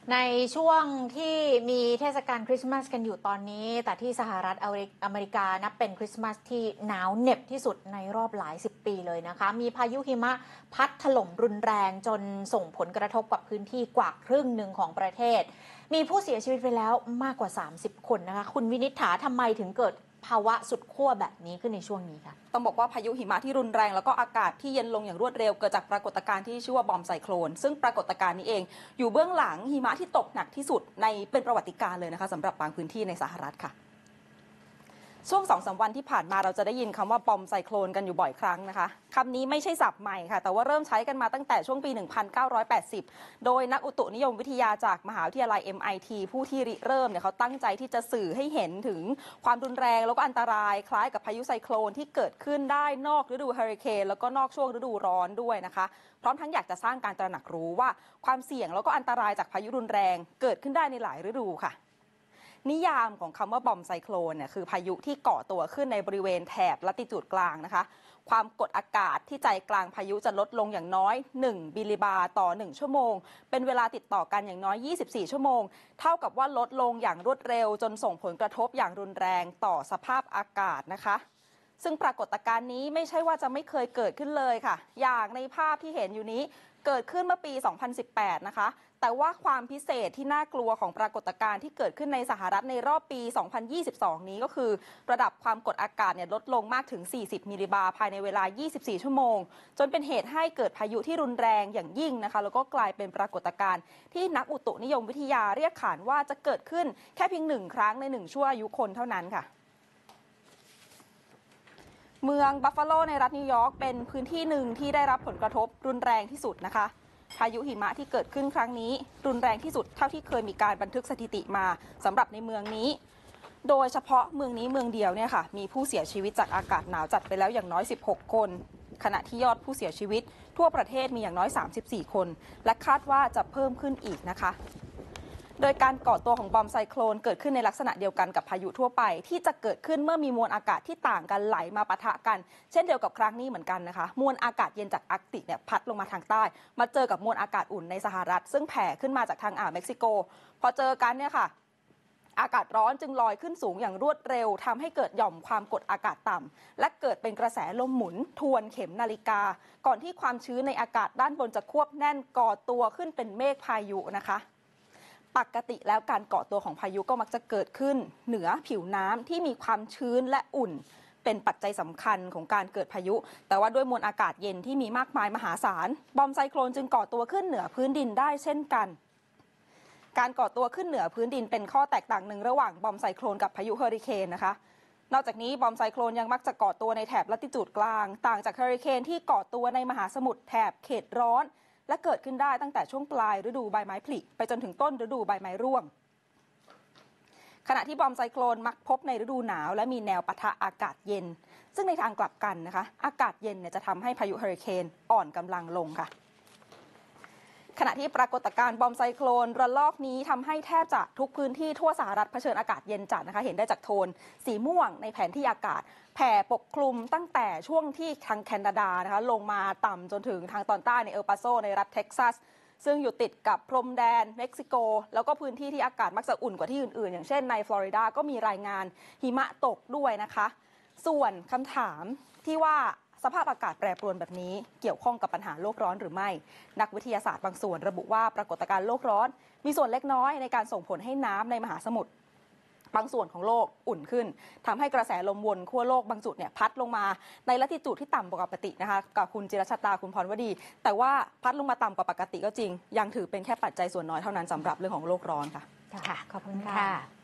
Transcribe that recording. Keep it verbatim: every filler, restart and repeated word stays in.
ในช่วงที่มีเทศกาลคริสต์มาสกันอยู่ตอนนี้แต่ที่สหรัฐอเมริกานับเป็นคริสต์มาสที่หนาวเหน็บที่สุดในรอบหลายสิบปีเลยนะคะมีพายุหิมะพัดถล่มรุนแรงจนส่งผลกระทบกับพื้นที่กว่าครึ่งหนึ่งของประเทศมีผู้เสียชีวิตไปแล้วมากกว่าสามสิบคนนะคะคุณวินิษฐาทำไมถึงเกิดภาวะสุดขั้วแบบนี้ขึ้นในช่วงนี้คะต้องบอกว่าพายุหิมะที่รุนแรงแล้วก็อากาศที่เย็นลงอย่างรวดเร็วเกิดจากปรากฏการณ์ที่ชื่อว่าบอมไซโคลนซึ่งปรากฏการณ์นี้เองอยู่เบื้องหลังหิมะที่ตกหนักที่สุดในเป็นประวัติการณ์เลยนะคะสำหรับบางพื้นที่ในสหรัฐค่ะช่วง สองถึงสาม วันที่ผ่านมาเราจะได้ยินคำว่าบอมไซโคลนกันอยู่บ่อยครั้งนะคะคำนี้ไม่ใช่ศัพท์ใหม่ค่ะแต่ว่าเริ่มใช้กันมาตั้งแต่ช่วงปี หนึ่งพันเก้าร้อยแปดสิบ โดยนักอุตุนิยมวิทยาจากมหาวิทยาลัย เอ็ม ไอ ที ผู้ที่ริเริ่มเนี่ยเขาตั้งใจที่จะสื่อให้เห็นถึงความรุนแรงแล้วก็อันตรายคล้ายกับพายุไซโคลนที่เกิดขึ้นได้นอกฤดูเฮอริเคนแล้วก็นอกช่วงฤดูร้อนด้วยนะคะพร้อมทั้งอยากจะสร้างการตระหนักรู้ว่าความเสี่ยงแล้วก็อันตรายจากพายุรุนแรงเกิดขึ้นได้ในหลายฤดูค่ะนิยามของคำว่าบอมไซโคลนเนี่ยคือพายุที่เกาะตัวขึ้นในบริเวณแถบลัติจูดกลางนะคะความกดอากาศที่ใจกลางพายุจะลดลงอย่างน้อยหนึ่งมิลลิบาร์ต่อหนึ่งชั่วโมงเป็นเวลาติดต่อกันอย่างน้อยยี่สิบสี่ชั่วโมงเท่ากับว่าลดลงอย่างรวดเร็วจนส่งผลกระทบอย่างรุนแรงต่อสภาพอากาศนะคะซึ่งปรากฏการณ์นี้ไม่ใช่ว่าจะไม่เคยเกิดขึ้นเลยค่ะอย่างในภาพที่เห็นอยู่นี้เกิดขึ้นเมื่อปี สองพันสิบแปด นะคะแต่ว่าความพิเศษที่น่ากลัวของปรากฏการณ์ที่เกิดขึ้นในสหรัฐในรอบปี สองพันยี่สิบสอง นี้ก็คือระดับความกดอากาศเนี่ยลดลงมากถึง สี่สิบ มิลลิบาร์ภายในเวลา ยี่สิบสี่ ชั่วโมงจนเป็นเหตุให้เกิดพายุที่รุนแรงอย่างยิ่งนะคะแล้วก็กลายเป็นปรากฏการณ์ที่นักอุตุนิยมวิทยาเรียกขานว่าจะเกิดขึ้นแค่เพียงหนึ่งครั้งในหนึ่งชั่วอายุคนเท่านั้นค่ะเมืองบัฟฟาโลในรัฐนิวยอร์กเป็นพื้นที่หนึ่งที่ได้รับผลกระทบรุนแรงที่สุดนะคะพายุหิมะที่เกิดขึ้นครั้งนี้รุนแรงที่สุดเท่าที่เคยมีการบันทึกสถิติมาสำหรับในเมืองนี้โดยเฉพาะเมืองนี้เมืองเดียวเนี่ยค่ะมีผู้เสียชีวิตจากอากาศหนาวจัดไปแล้วอย่างน้อยสิบหกคนขณะที่ยอดผู้เสียชีวิตทั่วประเทศมีอย่างน้อยสามสิบสี่คนและคาดว่าจะเพิ่มขึ้นอีกนะคะโดยการก่อตัวของบอมไซโคลนเกิดขึ้นในลักษณะเดียวกันกับพายุทั่วไปที่จะเกิดขึ้นเมื่อมีมวลอากาศที่ต่างกันไหลมาปะทะกันเช่นเดียวกับครั้งนี้เหมือนกันนะคะมวลอากาศเย็นจากอาร์กติกเนี่ยพัดลงมาทางใต้มาเจอกับมวลอากาศอุ่นในสหรัฐซึ่งแผ่ขึ้นมาจากทางอ่าวเม็กซิโกพอเจอกันเนี่ยค่ะอากาศร้อนจึงลอยขึ้นสูงอย่างรวดเร็วทำให้เกิดหย่อมความกดอากาศต่ำและเกิดเป็นกระแสลมหมุนทวนเข็มนาฬิกาก่อนที่ความชื้นในอากาศด้านบนจะควบแน่นก่อตัวขึ้นเป็นเมฆพายุนะคะปกติแล้วการเกาะตัวของพายุก็มักจะเกิดขึ้นเหนือผิวน้ำที่มีความชื้นและอุ่นเป็นปัจจัยสำคัญของการเกิดพายุแต่ว่าด้วยมวลอากาศเย็นที่มีมากมายมหาศาลบอมไซโคลนจึงก่อตัวขึ้นเหนือพื้นดินได้เช่นกันการก่อตัวขึ้นเหนือพื้นดินเป็นข้อแตกต่างหนึ่งระหว่างบอมไซโคลนกับพายุเฮอริเคนนะคะนอกจากนี้บอมไซโคลนยังมักจะก่อตัวในแถบลัติจูดกลางต่างจากเฮอริเคนที่ก่อตัวในมหาสมุทรแถบเขตร้อนและเกิดขึ้นได้ตั้งแต่ช่วงปลายฤดูใบไม้ผลิไปจนถึงต้นฤดูใบไม้ร่วงขณะที่บอมไซโคลนมักพบในฤดูหนาวและมีแนวปะทะอากาศเย็นซึ่งในทางกลับกันนะคะอากาศเย็นเนี่ยจะทำให้พายุเฮอริเคนอ่อนกำลังลงค่ะขณะที่ปรากฏการณ์บอมไซโคลนระลอกนี้ทำให้แทบจะทุกพื้นที่ทั่วสหรัฐเผชิญอากาศเย็นจัดนะคะเห็นได้จากโทนสีม่วงในแผนที่อากาศแผ่ปกคลุมตั้งแต่ช่วงที่ทางแคนาดานะคะลงมาต่ำจนถึงทางตอนใต้ในเอลปาโซในรัฐเท็กซัสซึ่งอยู่ติดกับพรมแดนเม็กซิโกแล้วก็พื้นที่ที่อากาศมักจะอุ่นกว่าที่อื่นๆอย่างเช่นในฟลอริดาก็มีรายงานหิมะตกด้วยนะคะส่วนคำถามที่ว่าสภาพอากาศแปรปรวนแบบนี้เกี่ยวข้องกับปัญหาโลกร้อนหรือไม่นักวิทยาศาสตร์บางส่วนระบุว่าปรากฏการณ์โลกร้อนมีส่วนเล็กน้อยในการส่งผลให้น้ำในมหาสมุทรบางส่วนของโลกอุ่นขึ้นทำให้กระแสลมวนขั้วโลกบางจุดเนี่ยพัดลงมาในลัติจูดที่ต่ำกว่าปกตินะคะกับคุณจิรชตาคุณพรวดีแต่ว่าพัดลงมาต่ำกว่าปกติก็จริงยังถือเป็นแค่ปัจจัยส่วนน้อยเท่านั้นสำหรับเรื่องของโลกร้อนค่ะค่ะขอบคุณค่ะ